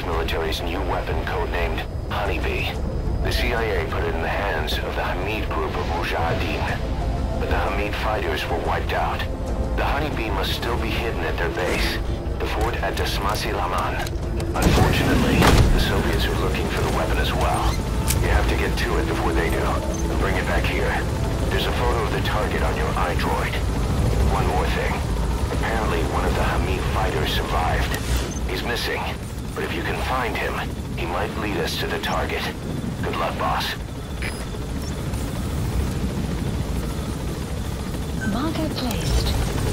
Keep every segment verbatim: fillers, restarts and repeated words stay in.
U S military's new weapon codenamed Honeybee. The C I A put it in the hands of the Hamid group of Mujahideen, but the Hamid fighters were wiped out. The Honeybee must still be hidden at their base, the fort at Dasmasi Laman. Unfortunately, the Soviets are looking for the weapon as well. You have to get to it before they do. Bring it back here. There's a photo of the target on your iDroid. One more thing. Apparently one of the Hamid fighters survived. He's missing, but if you can find him, he might lead us to the target. Good luck, boss. Marker placed.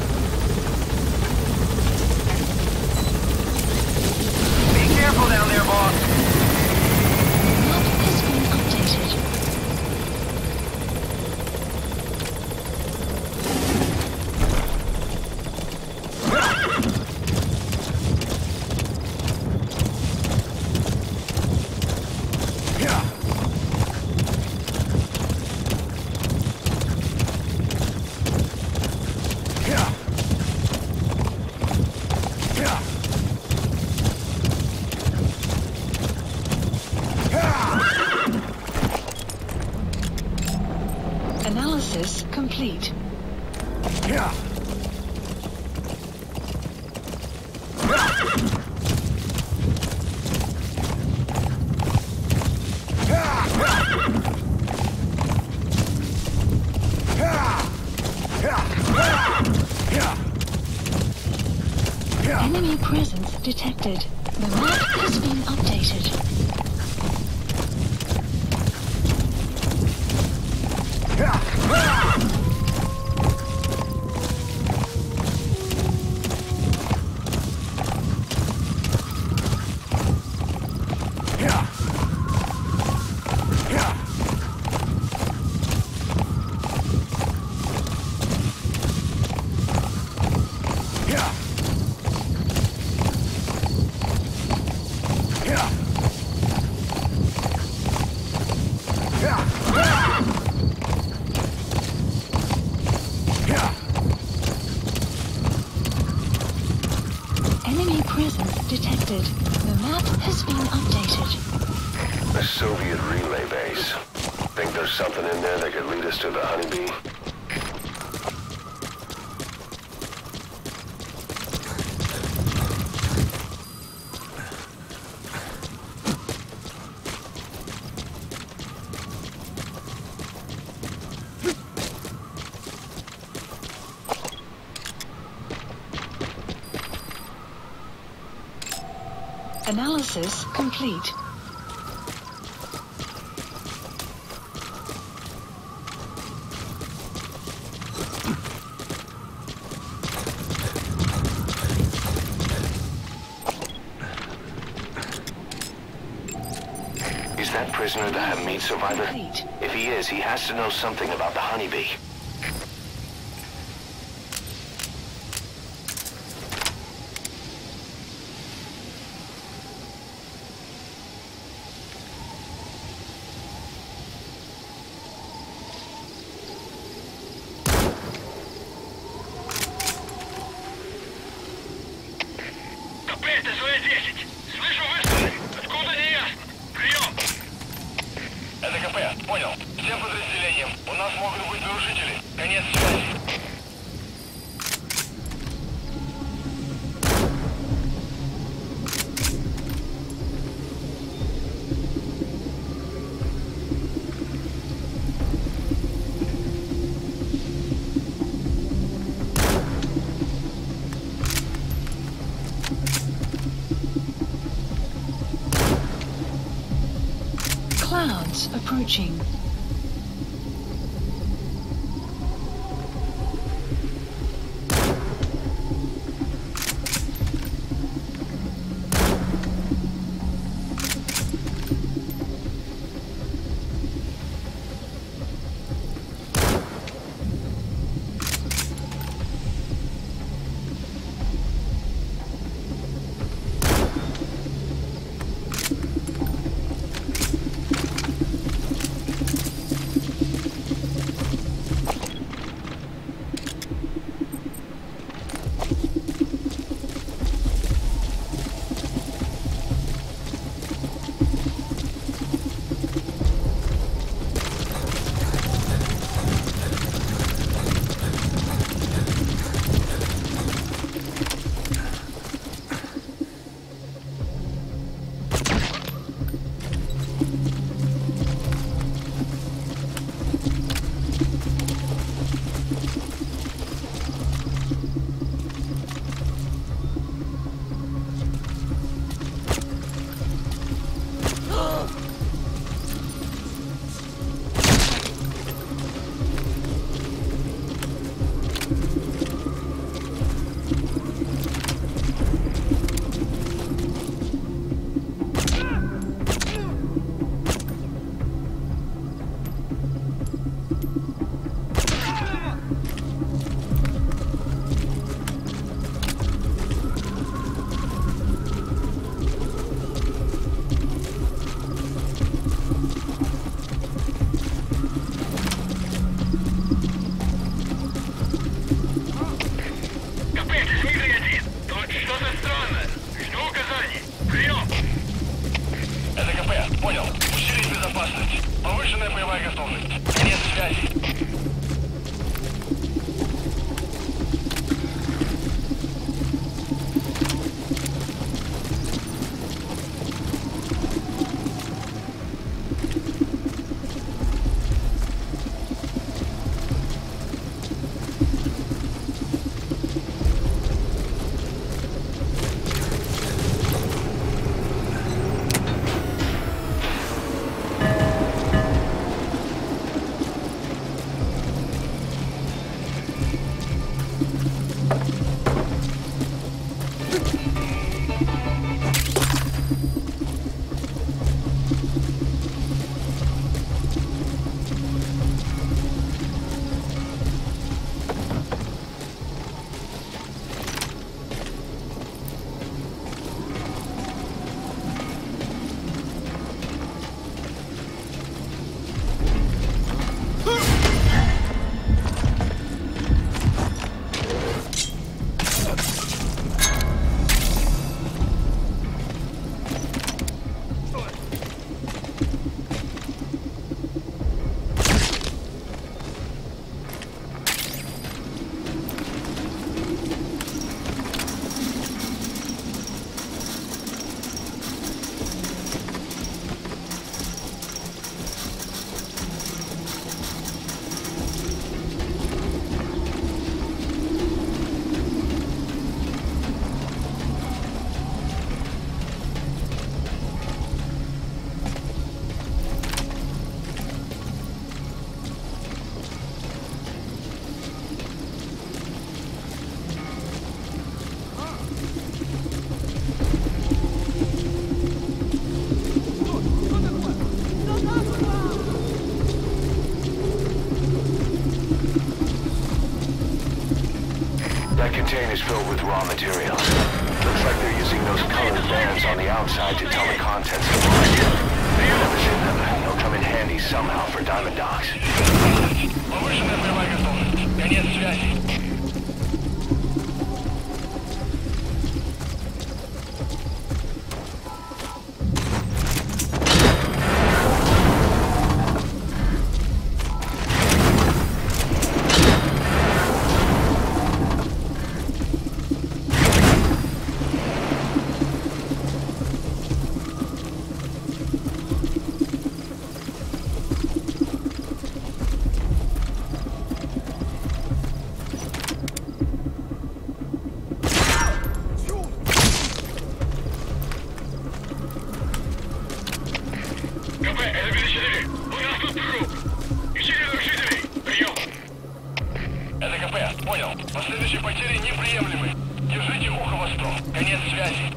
Be careful down there, boss. Map has been updated. Analysis complete. Yeah. Enemy presence detected. The map has been updated. Enemy presence detected. The map has been updated. A Soviet relay base. Think there's something in there that could lead us to the Honeybee? Analysis complete. Is that prisoner the Hamid survivor? Complete. If he is, he has to know something about the Honeybee. Это СВ десять. Слышу выстрелы. Откуда не ясно. Прием. Это КП. Понял. Всем подразделениям. У нас могут быть нарушители. Конец связи. Clouds approaching. Повышенная боевая готовность. Конец связи. That container's filled with raw materials. Looks like they're using those colored bands on the outside to tell the contents of the market. Whatever's in them, they'll come in handy somehow for Diamond Dogs. Повышенная боевая готовность. Конец связи. КП, это пятьдесят четыре. У нас тут труп. Ищите нарушителей. Прием. Это КП, понял. Последующие потери неприемлемы. Держите ухо востро. Конец связи.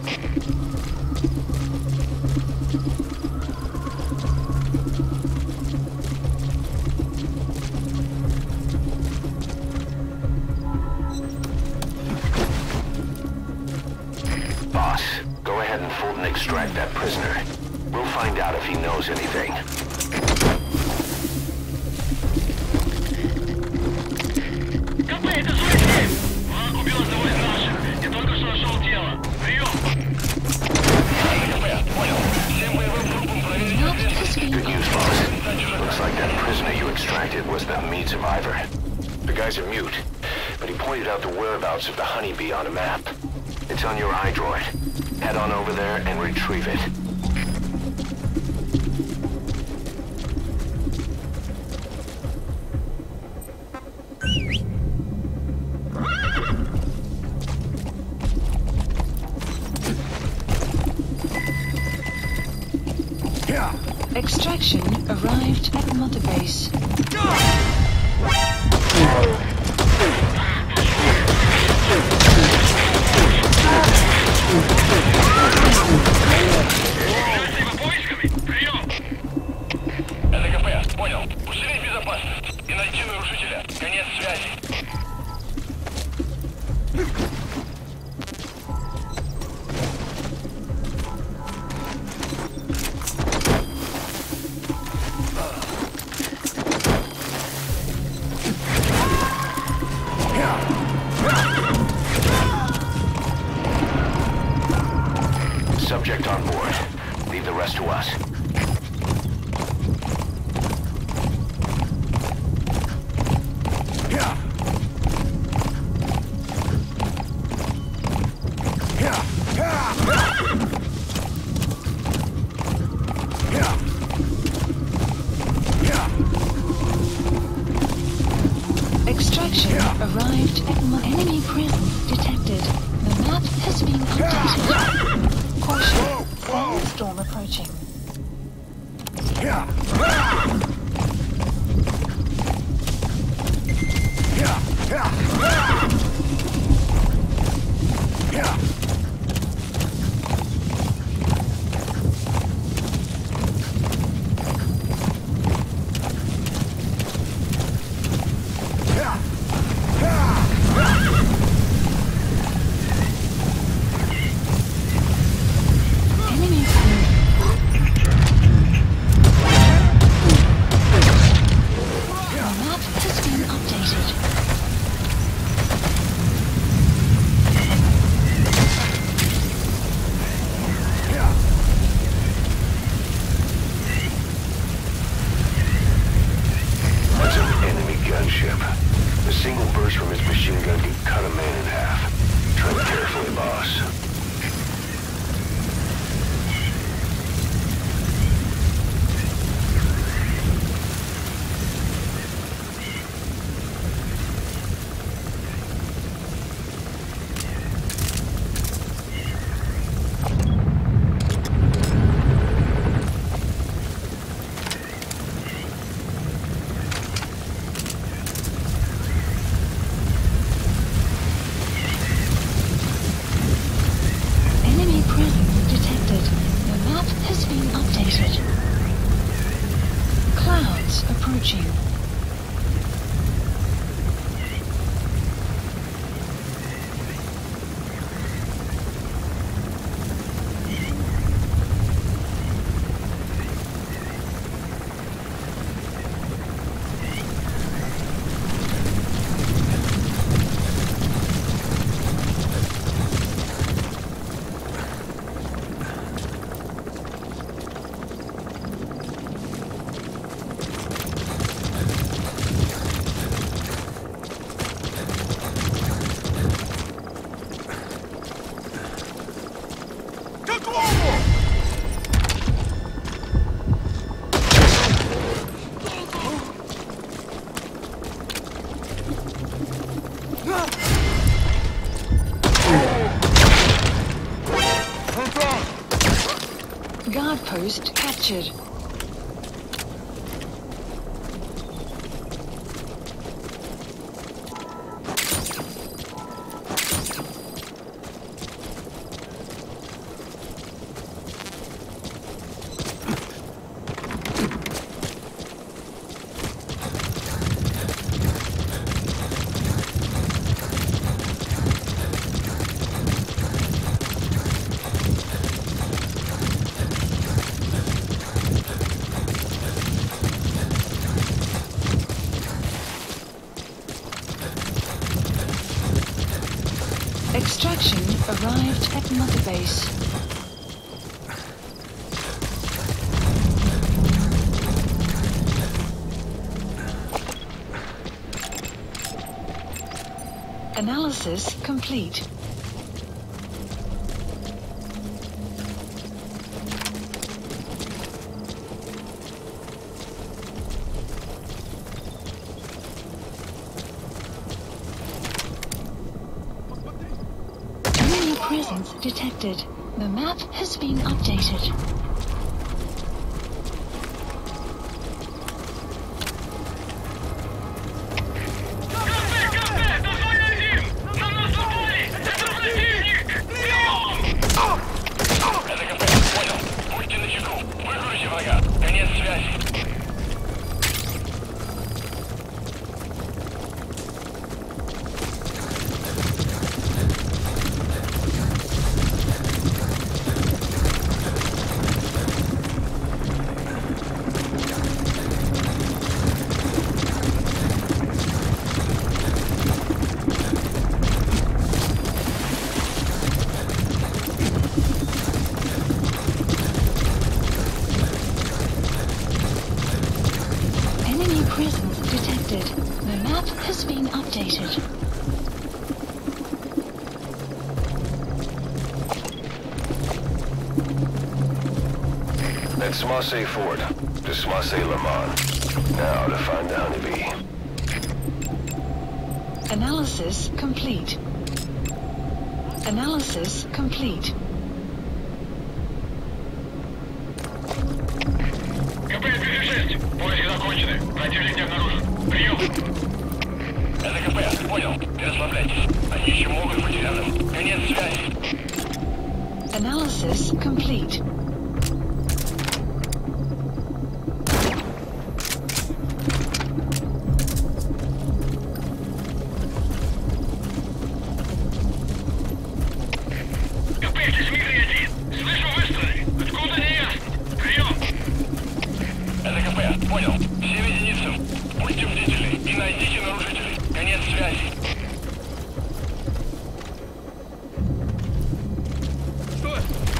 Boss, go ahead and Fulton extract that prisoner. We'll find out if he knows anything. КП, это Зоя. Враг убил одного из наших. Я только что нашел тело. Прием. Это КП, понял. Всем боевым группам проверить ответственность. Good news, boss. Looks like that prisoner you extracted was the Hamid survivor. The guy's a mute, but he pointed out the whereabouts of the honeybee on a map. It's on your iDroid. Head on over there and retrieve it. Extraction arrived at Mother Base. Это КП, понял. Усилить безопасность и найти нарушителя. Конец связи. Subject on board. Leave the rest to us. Extraction arrived at my enemy presence detected. The map has been updated. Caution, sandstorm approaching. A single burst from his machine gun can cut a man in half. Tread carefully, boss. Approaching. Guard post captured. Extraction arrived at Mother Base. Analysis complete. Presence detected. The map has been updated. Presence detected. The map has been updated. That's Marseille Fort. Just Marseille Le Mans. Now to find the honeybee. Analysis complete. Analysis complete. КП пять шесть. Поиски закончены. Противник не обнаружен. Прием. Это КП. Понял. Не расслабляйтесь. Они еще могут быть рядом. Конец связи. Analysis complete. Понял. Всем единицам. Будьте бдительны и найдите нарушителей. Конец связи. Что?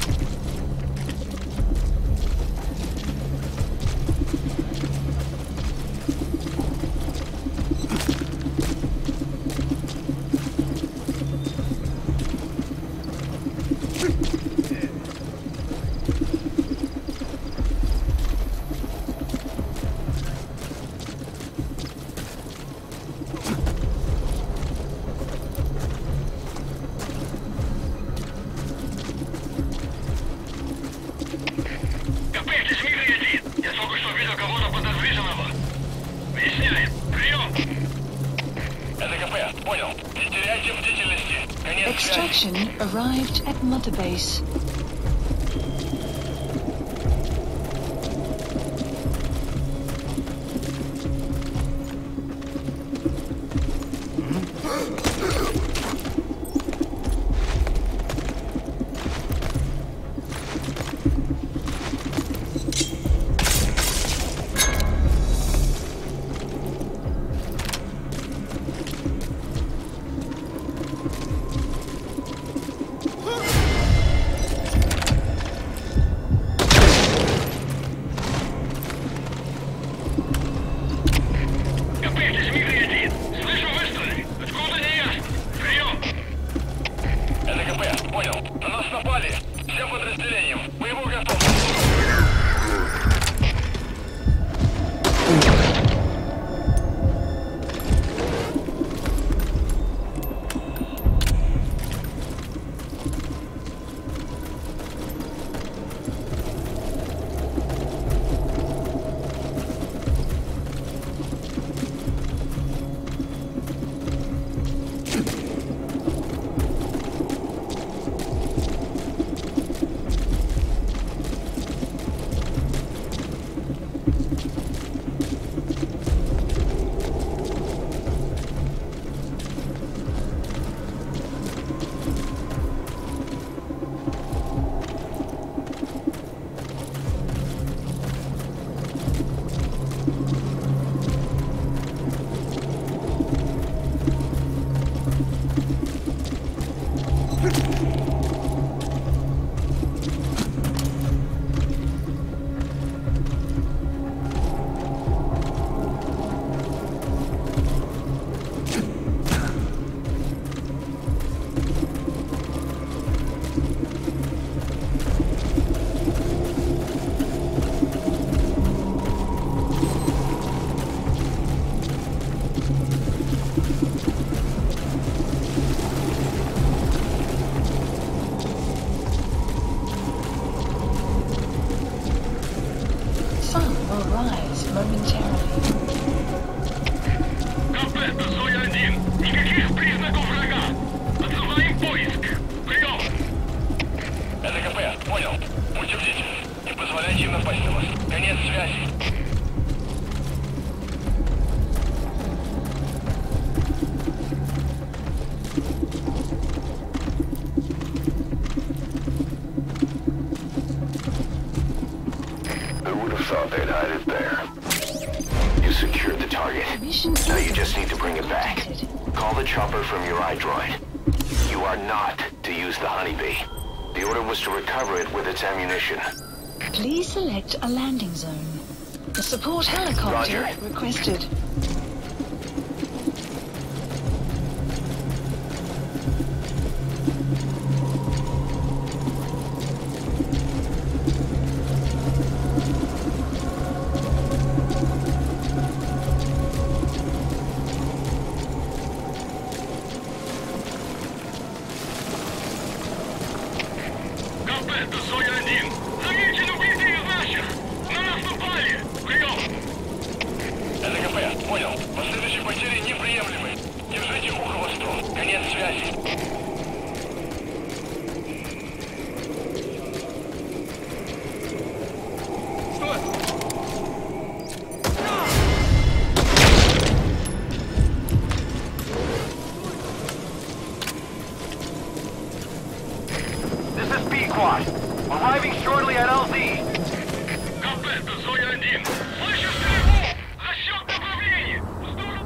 Extraction arrived at Mother Base. Now you just need to bring it back. Call the chopper from your iDroid. You are not to use the Honeybee. The order was to recover it with its ammunition. Please select a landing zone. The support helicopter Roger. requested. Конец связи. This is B-Quad. Arriving shortly at L Z. КП, это зона один. Слышу стрельбу! Расчет направления! Здорово!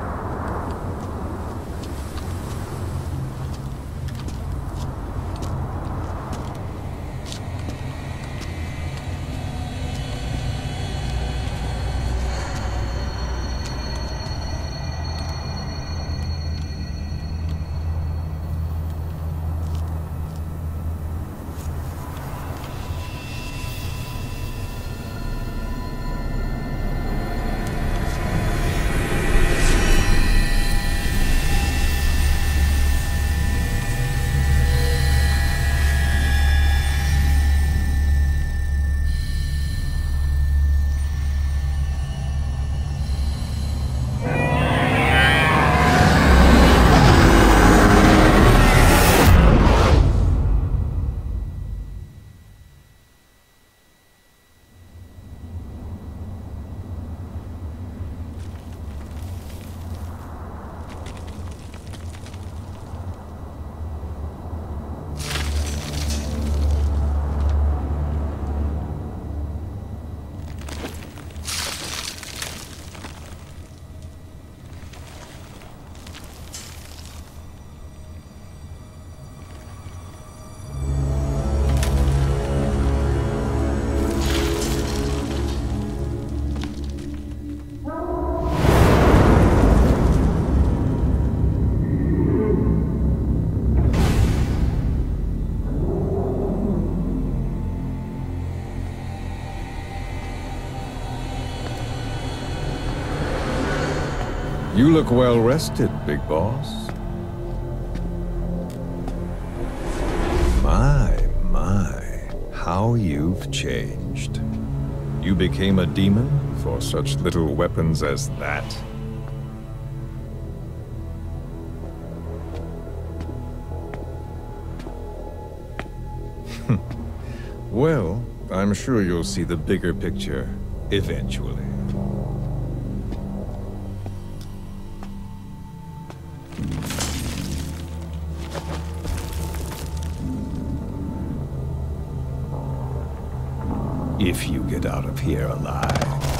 You look well rested, big boss. My, my, how you've changed. You became a demon for such little weapons as that? Well, I'm sure you'll see the bigger picture eventually. If you get out of here alive.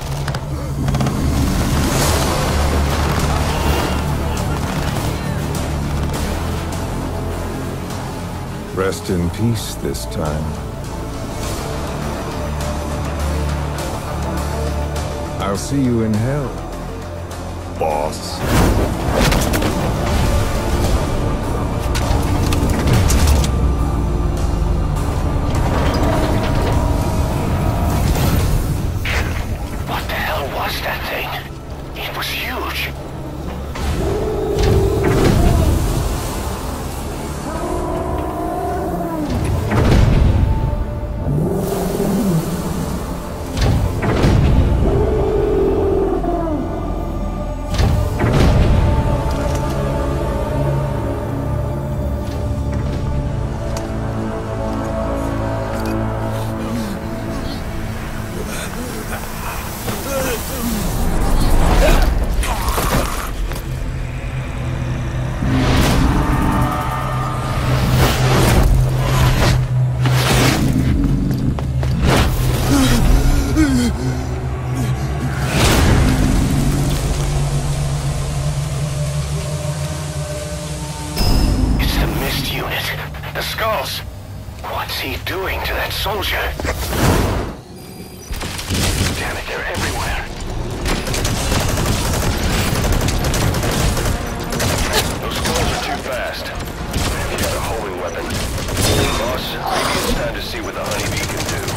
Rest in peace this time. I'll see you in hell, boss. What's he doing to that soldier? Damn it, they're everywhere. Those skulls are too fast. He got a homing weapon. Boss, maybe it's time to see what the honeybee can do.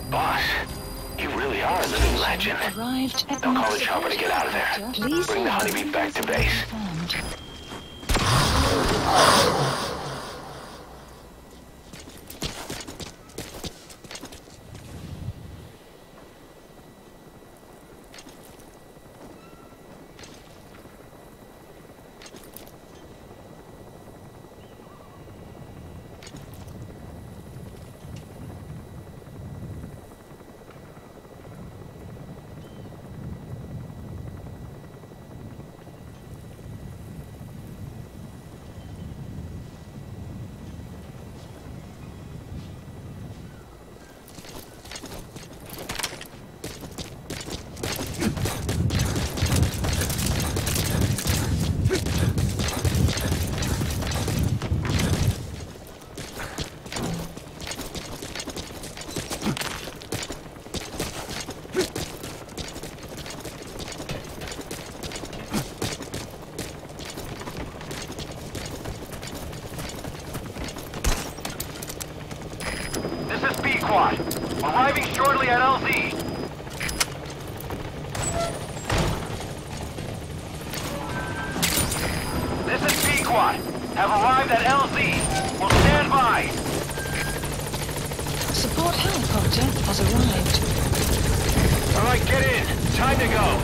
Boss, you really are a living legend. Arrived at They'll call the chopper to get out of there. Please Bring the honeybee back to base. confirmed. This is B-Quad. Arriving shortly at L Z. This is B-Quad. Have arrived at L Z. Will stand by. Support helicopter has arrived. All right, get in. Time to go.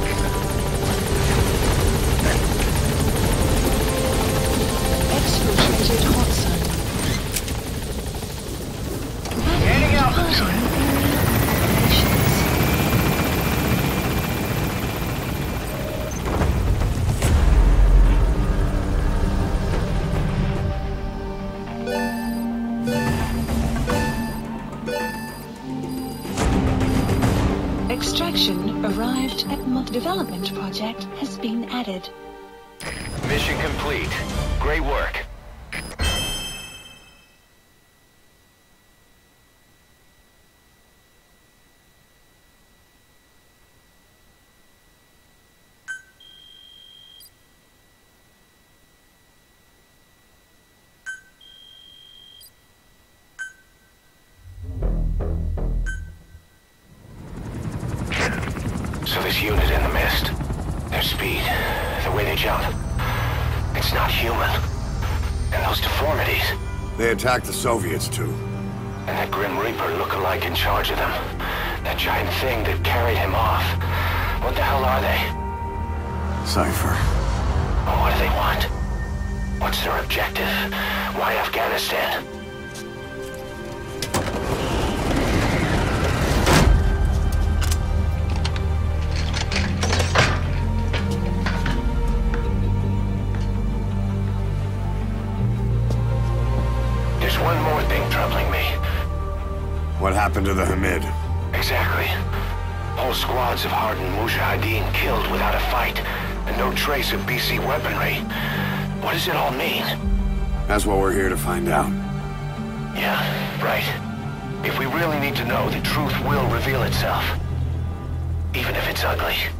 Exfiltrated hot zone. Gaining Departing altitude. operations. Extraction arrived at Mod Development Project has been added. Mission complete. Great work. So this unit in the mist, their speed, the way they jump, it's not human. And those deformities, They attacked the Soviets, too. and that Grim Reaper look-alike in charge of them. That giant thing that carried him off. What the hell are they? Cypher. What do they want? What's their objective? Why Afghanistan? There's one more thing troubling me. What happened to the Hamid? Exactly. Whole squads of hardened Mujahideen killed without a fight, and no trace of B C weaponry. What does it all mean? That's what we're here to find out. Yeah, right. If we really need to know, the truth will reveal itself. Even if it's ugly.